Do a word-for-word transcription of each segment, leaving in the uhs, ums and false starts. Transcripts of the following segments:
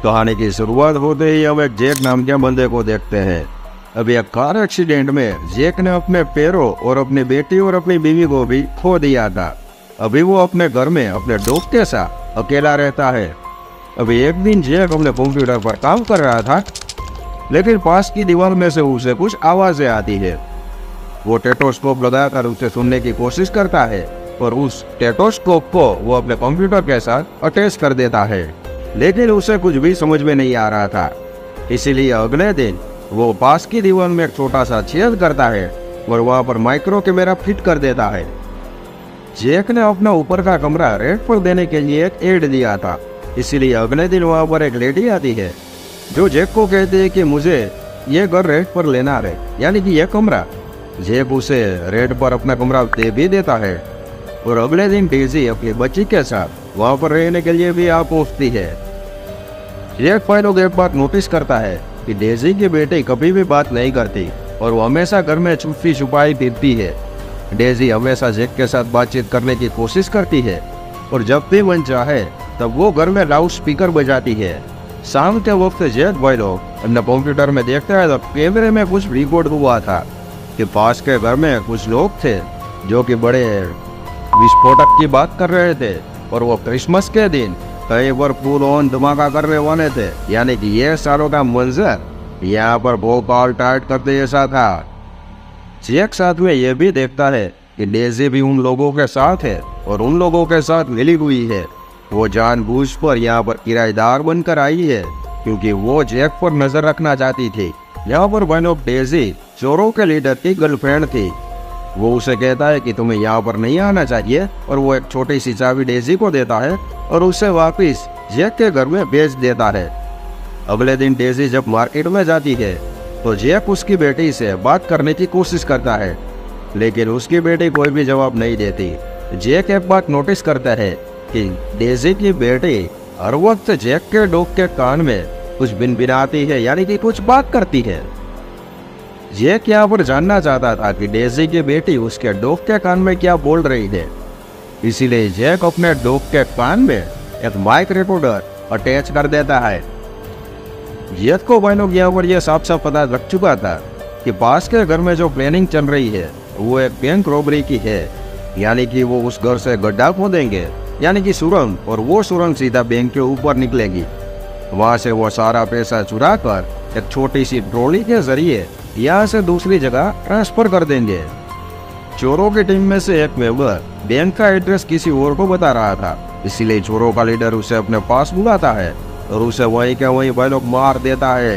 कहानी की शुरुआत होते ही हम एक जैक नाम के बंदे को देखते हैं। अभी एक कार एक्सीडेंट में जैक ने अपने पैरों और अपनी बेटी और अपनी बीवी को भी खो दिया था। अभी वो अपने घर में अपने डॉग के साथ अकेला रहता है। अभी एक दिन जैक अपने कंप्यूटर पर काम कर रहा था, लेकिन पास की दीवार में से उसे कुछ आवाजें आती है। वो टेटोस्कोप लगाकर उसे सुनने की कोशिश करता है और उस टेटोस्कोप को वो अपने कंप्यूटर के साथ अटैच कर देता है, लेकिन उसे कुछ भी समझ में नहीं आ रहा था। इसीलिए अगले दिन वो पास की दीवार में एक छोटा सा छेद करता है और वहां पर माइक्रो कैमरा फिट कर देता है। जैक ने अपना ऊपर का कमरा रेंट पर देने के लिए एक एड दिया था, इसीलिए अगले दिन वहां पर एक लेडी आती है जो जैक को कहती है कि मुझे ये घर रेंट पर लेना है, यानी कि यह कमरा। जैक उसे रेंट पर अपना कमरा दे भी देता है और अगले दिन डेजी अपनी बच्ची के साथ वहां पर रहने के लिए भी आ पहुंचती है। जैक फाइलों के बाद नोटिस करता है कि डेजी की बेटी कभी भी बात नहीं करती और वो हमेशा घर में छुपी छुपाई फिरती है। डेजी हमेशा जैक के साथ बातचीत करने की कोशिश करती है और जब भी मन चाहे तब वो घर में लाउड स्पीकर बजाती है। शाम के वक्त जैक भाई लोग अपने कंप्यूटर में देखते हैं तो कैमरे में कुछ रिकॉर्ड हुआ था कि पास के घर में कुछ लोग थे जो कि बड़े विस्फोटक की बात कर रहे थे और वो क्रिसमस के दिन कई बार फुल ऑन धमाका करने वाले थे, यानी कि ये सालों का मंजर यहाँ पर भोपाल टाइट करते जैसा था। जैक साथ में ये भी देखता है कि डेजी भी उन लोगों के साथ है और उन लोगों के साथ मिली हुई है। वो जानबूझ पर यहाँ पर किराएदार बनकर आई है क्योंकि वो जैक पर नजर रखना चाहती थी। यहाँ पर वन ऑफ डेजी चोरों के लीडर की गर्लफ्रेंड थी। वो उसे कहता है कि तुम्हें यहाँ पर नहीं आना चाहिए और वो एक छोटी सी चाबी डेजी को देता है और उसे वापस जैक के घर में भेज देता है। अगले दिन डेजी जब मार्केट में जाती है तो जैक उसकी बेटी से बात करने की कोशिश करता है, लेकिन उसकी बेटी कोई भी जवाब नहीं देती। जैक एक बात नोटिस करता है कि डेजी की बेटी हर वक्त जैक के डॉग के कान में कुछ भिनभिनाती है, यानी कि कुछ बात करती है। जैक यहाँ पर जानना चाहता था कि डेजी की बेटी उसके डॉग के कान में क्या बोल रही है, इसीलिए जैक अपने डॉग के कान में एक माइक रिकॉर्डर अटैच कर देता है। जैक को भाई लोग यहाँ पर यह साफ साफ पता लग चुका था कि पास के घर में जो प्लानिंग चल रही है वो एक बैंक रॉबरी की है, यानी कि वो उस घर से गड्ढा खोदेंगे, यानी कि सुरंग, और वो सुरंग सीधा बैंक के ऊपर निकलेगी। वहां से वो सारा पैसा चुरा कर एक छोटी सी ट्रॉली के जरिए यहाँ से दूसरी जगह ट्रांसफर कर देंगे। चोरों की टीम में से एक मेंबर बैंक का एड्रेस किसी और को बता रहा था, इसीलिए चोरों का लीडर उसे अपने पास बुलाता है और उसे वहीं के वहीं भाई लोग मार देता है।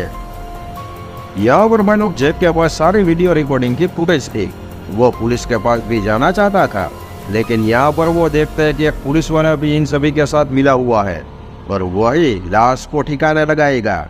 यहाँ पर भाई लोग जैक के पास सारी वीडियो रिकॉर्डिंग की फुटेज थी। वो पुलिस के पास भी जाना चाहता था, लेकिन यहाँ पर वो देखते हैं कि एक पुलिस वाला भी इन सभी के साथ मिला हुआ है और वही लाश को ठिकाने लगाएगा।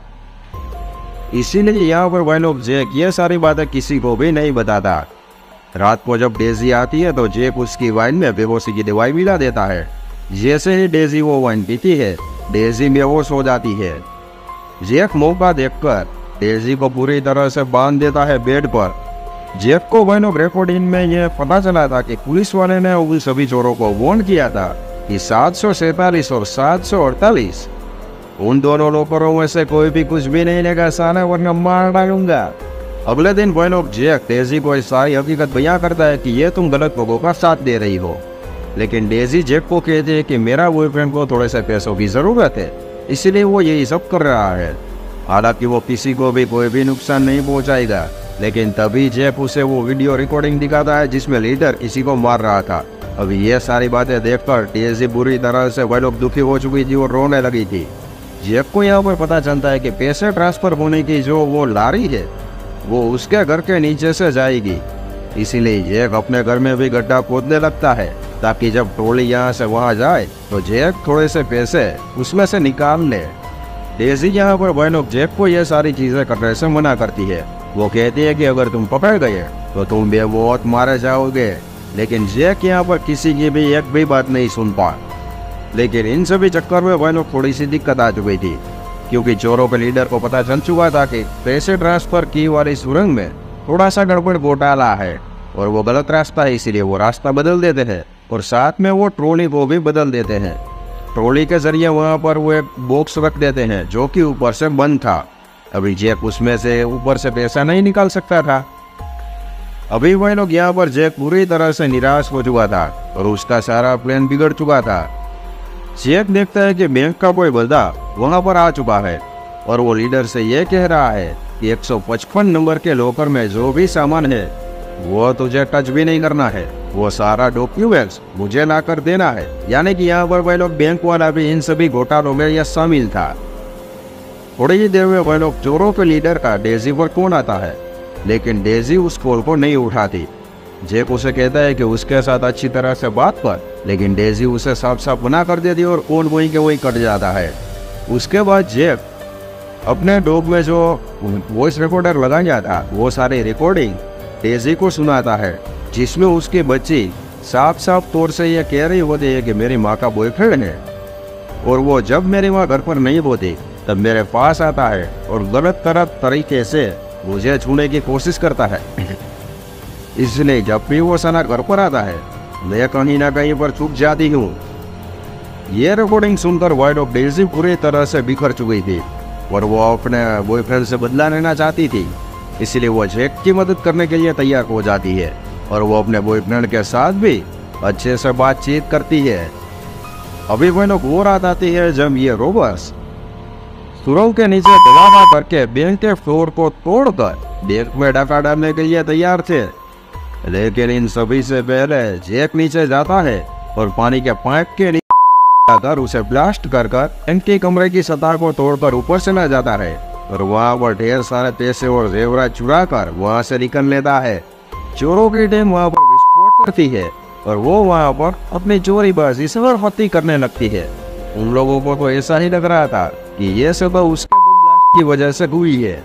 इसीलिए यहाँ पर भाई लोग जैक ये सारी बातें किसी को भी नहीं बताता। रात को जब डेजी आती है तो जैक उसकी वाइन में बेहोशी की दवाई मिला देता है। जैसे ही डेजी वो वाइन पीती है, डेजी बेहोश हो जाती है। जैक मौका देखकर डेजी को पूरी तरह से बांध देता है बेड पर। जैक को भाई लोग रिकॉर्डिंग में यह पता चला था कि पुलिस वाले ने उन सभी चोरों को वार्न किया था कि सात सौ सैतालीस और सात सौ अड़तालीस उन दोनों लोगों में से कोई भी कुछ भी नहीं लेगा साना, वरना मार डालूंगा। अगले दिन भाई लोग जैक डेजी को सारी हकीकत बयां करता है कि ये तुम गलत लोगों का साथ दे रही हो, लेकिन डेजी जैक को कहती है कि मेरा बॉयफ्रेंड को थोड़े से पैसों की जरूरत है, इसीलिए वो यही सब कर रहा है। हालांकि वो किसी को भी कोई भी नुकसान नहीं पहुंचाएगा, लेकिन तभी जैक उसे वो वीडियो रिकॉर्डिंग दिखाता है जिसमें लीडर किसी को मार रहा था। अभी ये सारी बातें देखकर डेजी बुरी तरह से वह लोग दुखी हो चुकी थी और रोने लगी थी। जैक को यहाँ पर पता चलता है कि पैसे ट्रांसफर होने की जो वो लारी है वो उसके घर के नीचे से जाएगी, इसीलिए जैक अपने घर में भी गड्ढा खोदने लगता है ताकि जब ट्रॉली यहाँ से वहाँ जाए तो जैक थोड़े से पैसे उसमें से निकाल ले। डेजी यहाँ पर भाई लोग जैक को यह सारी चीजें करने से मना करती है। वो कहती है कि अगर तुम पकड़ गए तो तुम बेमौत मारे जाओगे, लेकिन जैक यहाँ पर किसी की भी एक भी बात नहीं सुन पा। लेकिन इन सभी चक्कर में भाई लोग थोड़ी सी दिक्कत आ चुकी थी, क्योंकि चोरों के लीडर को पता चल चुका था कि पैसे ट्रांसफर की वाली सुरंग में थोड़ा सा गड़बड़ घोटाला है और वो गलत रास्ता है, इसीलिए वो रास्ता बदल देते हैं और साथ में वो ट्रॉली को भी बदल देते हैं। ट्रॉली के जरिए वहाँ पर वो एक बॉक्स रख देते हैं जो कि ऊपर से बंद था। अभी जैक उसमें से ऊपर से पैसा नहीं निकाल सकता था। अभी वह लोग यहाँ पर जैक पूरी तरह से निराश हो चुका था और उसका सारा प्लान बिगड़ चुका था। जैक देखता है कि बैंक का कोई बंदा वहाँ पर आ चुका है और वो लीडर से ये कह रहा है कि एक सौ पचपन नंबर के लॉकर में जो भी सामान है वो तुझे टच भी नहीं करना है, वो सारा डॉक्यूमेंट्स मुझे ला कर देना है। यानी कि यहाँ पर वह लोग बैंक वाला भी इन सभी घोटालों में यह शामिल था। थोड़ी ही देर में वह लोग चोरों के लीडर का डेजी पर कॉल आता है, लेकिन डेजी उस कॉल को नहीं उठाती। जैक उसे कहता है कि उसके साथ अच्छी तरह से बात कर, लेकिन डेजी उसे साफ साफ मना कर देती और फोन वहीं के वहीं कट जाता है। उसके बाद जैक अपने डॉग में जो वॉइस रिकॉर्डर लगाया था वो सारी रिकॉर्डिंग डेजी को सुनाता है, जिसमें उसकी बच्ची साफ साफ तौर से यह कह रही होती है कि मेरी माँ का बॉयफ्रेंड है और वो जब मेरी माँ घर पर नहीं होती तब मेरे पास आता है और गलत गलत तरीके से मुझे छूने की कोशिश करता है। इसलिए जब भी वो सना घर पर आता है मैं कहीं ना कहीं पर छुप जाती हूँ। ये रिकॉर्डिंग सुनकर वाइड ऑफ डेजी पूरी तरह से बिखर चुकी थी और वो अपने बॉयफ्रेंड से बदला लेना चाहती थी। इसलिए वो जैक की मदद करने के लिए तैयार हो जाती है और वो अपने बॉयफ्रेंड के साथ भी अच्छे से बातचीत करती है। अभी वह लोग वो रात आती है जब ये रोबर्स सुरंग के नीचे धमाका करके बैंक के फ्लोर को तोड़कर बैंक में डाका डालने के लिए तैयार थे। लेकिन इन सभी से पहले जैक नीचे जाता है और पानी के पाइप के नीचे जाकर उसे ब्लास्ट कर कर बैंक के कमरे की सतह को तोड़कर ऊपर चला जाता है और वहाँ पर ढेर सारे पैसे और जेवरात चुरा कर वहाँ से निकल लेता है। चोरों की टीम वहाँ पर विस्फोट करती है और वो वहाँ पर अपनी चोरीबाजी से बर्बादी करने लगती है। उन लोगों को तो ऐसा ही लग रहा था कि ये सब उसके बम ब्लास्ट की वजह से हुई है।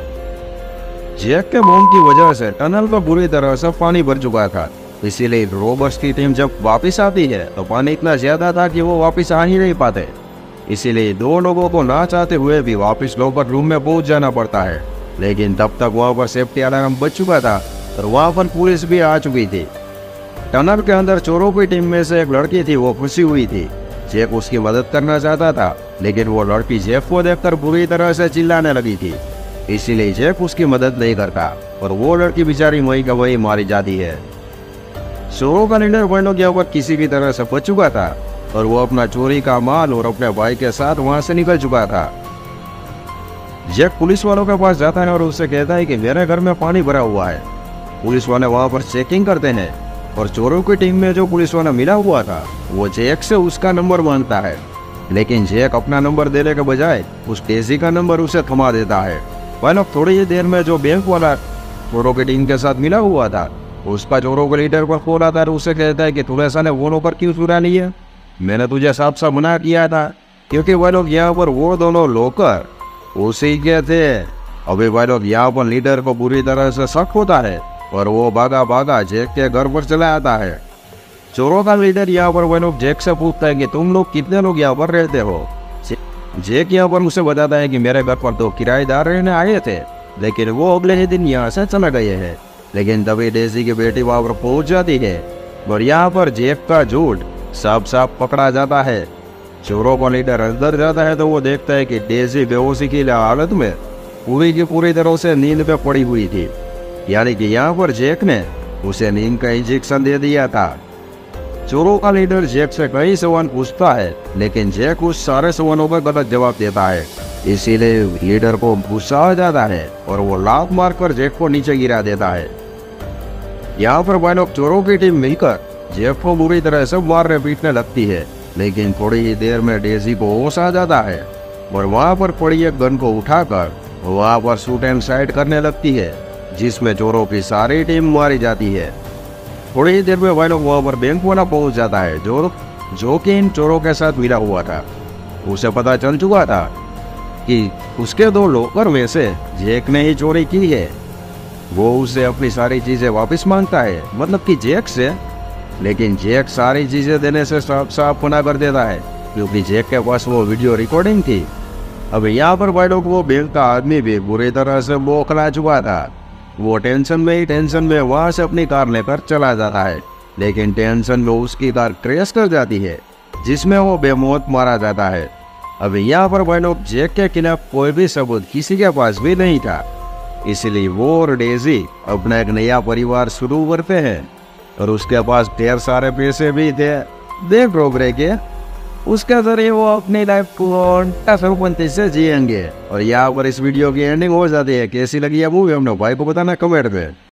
जैक के बम की वजह से टनल पर बुरी तरह से पानी भर चुका था, इसीलिए रोबर्स की टीम जब वापस आती है तो पानी इतना ज्यादा था कि वो वापस आ ही नहीं पाते। इसीलिए दो लोगों को ना चाहते हुए भी वापस लोकर रूम में पहुंच जाना पड़ता है। लेकिन तब तक वहाँ पर सेफ्टी अलार्म बच चुका था और वहाँ पर पुलिस भी आ चुकी थी। टनल के अंदर चोरों की टीम में से एक लड़की थी, वो फंसी हुई थी। जैक उसकी मदद करना चाहता था, लेकिन वो लड़की जैक को देखकर बुरी तरह से चिल्लाने लगी थी। इसीलिए जैक उसकी मदद नहीं करता और वो लड़की बेचारी वहीं का वहीं मारी जाती है। चोरों का लीडर वह लोग यहाँ पर किसी भी तरह से बच चुका था और वो अपना चोरी का माल और अपने भाई के साथ वहां से निकल चुका था। जैक पुलिस वालों के पास जाता है और उससे कहता है कि मेरे घर में पानी भरा हुआ है। पुलिस वाले वहां पर चेकिंग करते हैं और चोरों की टीम में जो पुलिस वाला मिला हुआ था वो जैक से उसका नंबर मांगता है, लेकिन जैक अपना नंबर देने के बजाय उस डेजी का नंबर उसे थमा देता है। वह लोग थोड़ी ही देर में जो बैंक वाला चोरों की टीम के साथ मिला हुआ था उसका चोरों के लीडर पर फोन आता है और उसे कहता है कि तूने साले वो नौकर क्यों चुरा लिया, मैंने तुझे साफ साफ मना किया था, क्योंकि वह लोग यहाँ पर वो दोनों लोकर उसी के थे। अभी वह लोग यहाँ पर लीडर को बुरी तरह से शक होता है और वो भागा भागा जैक के घर पर चला आता है। चोरों का लीडर यहाँ पर वह लोग जैक से पूछता है कि तुम लोग कितने लोग यहाँ पर रहते हो। जैक यहाँ पर उसे बताता है कि मेरे घर पर तो किराएदार रहने आए थे, लेकिन वो अगले ही दिन यहाँ से चले गए हैं। लेकिन तभी डेजी की बेटी वहाँ पर पहुँच जाती है और यहाँ पर जैक का झूठ साफ साफ पकड़ा जाता है। चोरों का लीडर अंदर जाता है तो वो देखता है कि डेजी बेहोशी की हालत में पूरी की पूरी तरह से नींद पे पड़ी हुई थी, यानी कि यहाँ पर जैक ने उसे नींद का इंजेक्शन दे दिया था। चोरों का लीडर जैक से कई सवाल पूछता है, लेकिन जैक उस सारे सवालों पर गलत जवाब देता है। इसीलिए लीडर को गुस्सा आ जाता है और वो लात मारकर जैक को नीचे गिरा देता है। यहाँ पर वह लोग चोरों की टीम मिलकर जैक को बुरी तरह से मारने पीटने लगती है, लेकिन थोड़ी ही देर में डेजी को होश आ जाता है और वहाँ पर पड़ी एक गन को उठाकर वहाँ पर शूट एंड साइड करने लगती है, जिसमें चोरों की सारी टीम मारी जाती है। थोड़ी ही देर में वह लोग वहाँ पर बैंक वाला पहुँच जाता है जो जो कि इन चोरों के साथ मिला हुआ था। उसे पता चल चुका था कि उसके दो लॉकर में से जैक ने ही चोरी की है। वो उसे अपनी सारी चीजें वापस मांगता है, मतलब कि जैक से, लेकिन जैक सारी चीजें देने से साफ साफ मना कर देता है, क्योंकि जैक के पास वो वीडियो रिकॉर्डिंग थी। अब यहाँ पर भाई लोग वो बैंक का आदमी भी बुरी तरह से बौखला चुका था। वो टेंशन में ही टेंशन में वहाँ से अपनी कार लेकर चला जाता है, लेकिन टेंशन में उसकी कार क्रैश कर जाती है जिसमें वो बेमौत मारा जाता है। अब यहाँ पर भाई लोग जैक के खिलाफ कोई भी सबूत किसी के पास भी नहीं था, इसलिए वो और डेजी अपना एक नया परिवार शुरू करते हैं और उसके पास ढेर सारे पैसे भी थे। देख रोबरे के उसके जरिए वो अपनी लाइफ को सरपंच से जिएंगे। और यहाँ पर इस वीडियो की एंडिंग हो जाती है। कैसी लगी है मूवी हमने भाई को बताना कमेंट में।